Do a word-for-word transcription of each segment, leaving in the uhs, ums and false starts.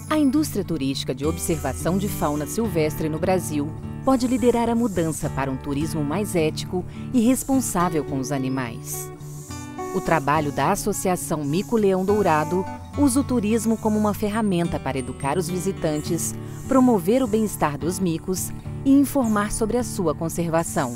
A indústria turística de observação de fauna silvestre no Brasil pode liderar a mudança para um turismo mais ético e responsável com os animais. O trabalho da Associação Mico-Leão Dourado usa o turismo como uma ferramenta para educar os visitantes, promover o bem-estar dos micos e informar sobre a sua conservação.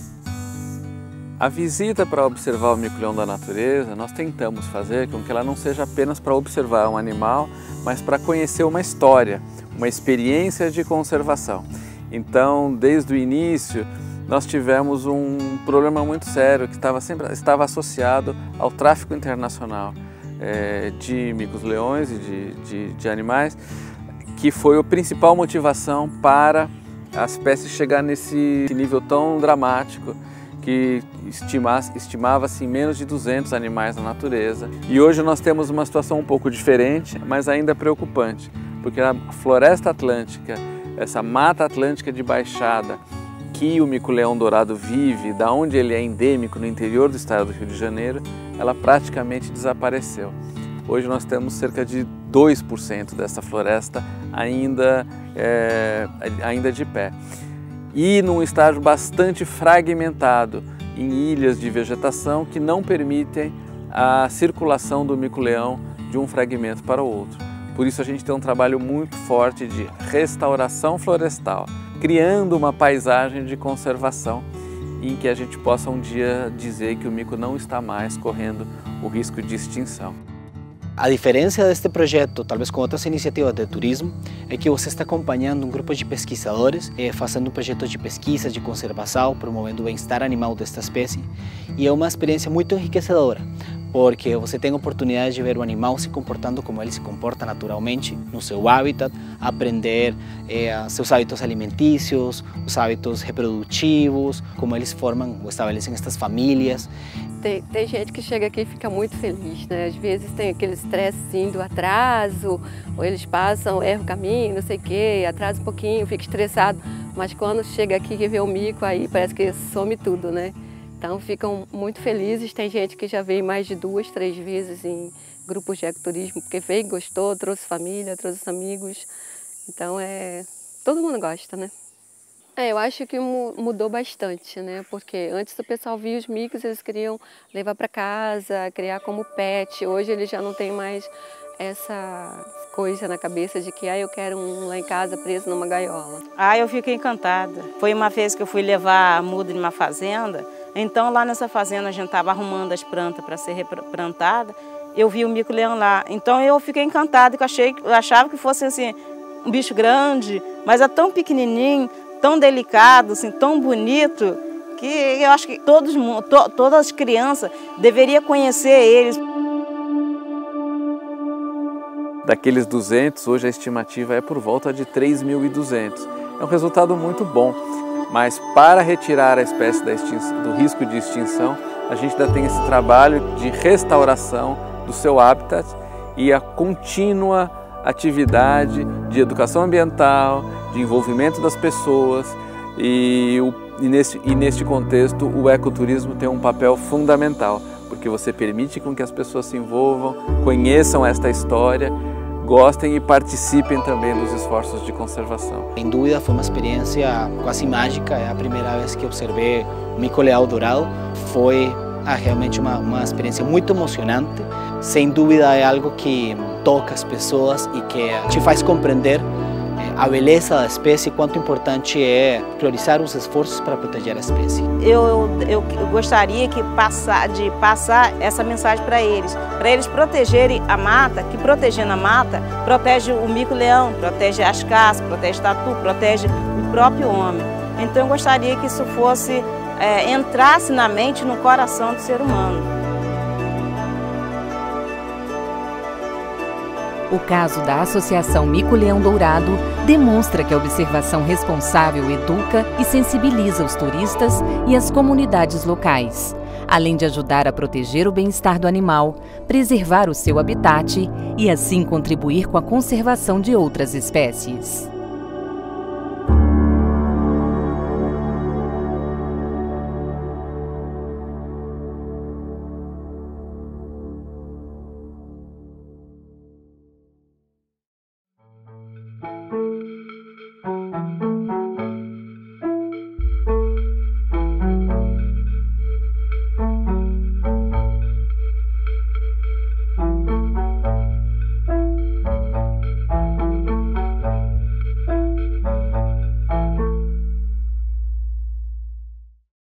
A visita para observar o mico-leão da natureza, nós tentamos fazer com que ela não seja apenas para observar um animal, mas para conhecer uma história, uma experiência de conservação. Então, desde o início, nós tivemos um problema muito sério que estava, sempre, estava associado ao tráfico internacional é, de micos-leões e de, de, de animais, que foi a principal motivação para a espécie chegar nesse nível tão dramático que estimava-se em menos de duzentos animais na natureza. E hoje nós temos uma situação um pouco diferente, mas ainda preocupante, porque a floresta atlântica, essa mata atlântica de baixada que o mico-leão dourado vive, da onde ele é endêmico no interior do estado do Rio de Janeiro, ela praticamente desapareceu. Hoje nós temos cerca de dois por cento dessa floresta ainda, é, ainda de pé. E num estágio bastante fragmentado, em ilhas de vegetação que não permitem a circulação do mico-leão de um fragmento para o outro. Por isso a gente tem um trabalho muito forte de restauração florestal, criando uma paisagem de conservação em que a gente possa um dia dizer que o mico não está mais correndo o risco de extinção. A diferença deste projeto, talvez com outras iniciativas de turismo, é que você está acompanhando um grupo de pesquisadores, eh, fazendo um projeto de pesquisa, de conservação, promovendo o bem-estar animal desta espécie. E é uma experiência muito enriquecedora, porque você tem a oportunidade de ver o animal se comportando como ele se comporta naturalmente, no seu habitat, aprender eh, seus hábitos alimentícios, os hábitos reprodutivos, como eles formam ou estabelecem estas famílias. Tem, tem gente que chega aqui e fica muito feliz, né? Às vezes tem aquele estresse assim, do atraso, ou eles passam, erram o caminho, não sei o quê, atrasa um pouquinho, fica estressado, mas quando chega aqui e vê o mico, aí parece que some tudo, né? Então ficam muito felizes, tem gente que já veio mais de duas, três vezes em grupos de ecoturismo, porque veio, gostou, trouxe família, trouxe amigos, então é... todo mundo gosta, né? É, eu acho que mudou bastante, né? Porque antes o pessoal via os micos, eles queriam levar para casa, criar como pet. Hoje eles já não têm mais essa coisa na cabeça de que ah, eu quero um lá em casa preso numa gaiola. Ah, eu fiquei encantada. Foi uma vez que eu fui levar a muda em uma fazenda, então lá nessa fazenda a gente estava arrumando as plantas para ser replantada, eu vi o mico-leão lá. Então eu fiquei encantada, que eu, achei, eu achava que fosse assim, um bicho grande, mas é tão pequenininho, tão delicado, assim, tão bonito, que eu acho que todos, to, todas as crianças deveriam conhecer eles. Daqueles duzentos, hoje a estimativa é por volta de três mil e duzentos. É um resultado muito bom, mas para retirar a espécie da extinção, do risco de extinção, a gente ainda tem esse trabalho de restauração do seu habitat e a contínua atividade de educação ambiental, de envolvimento das pessoas e, o, e, nesse, e neste contexto o ecoturismo tem um papel fundamental, porque você permite com que as pessoas se envolvam, conheçam esta história, gostem e participem também dos esforços de conservação. Sem dúvida foi uma experiência quase mágica, é a primeira vez que observei o mico-leão dourado, foi ah, realmente uma, uma experiência muito emocionante, sem dúvida é algo que toca as pessoas e que te faz compreender a beleza da espécie e quanto importante é priorizar os esforços para proteger a espécie. Eu, eu, eu gostaria que passar, de passar essa mensagem para eles, para eles protegerem a mata, que protegendo a mata protege o mico-leão, protege as caças, protege o tatu, protege o próprio homem. Então eu gostaria que isso fosse, é, entrasse na mente, no coração do ser humano. O caso da Associação Mico-Leão Dourado demonstra que a observação responsável educa e sensibiliza os turistas e as comunidades locais, além de ajudar a proteger o bem-estar do animal, preservar o seu habitat e assim contribuir com a conservação de outras espécies.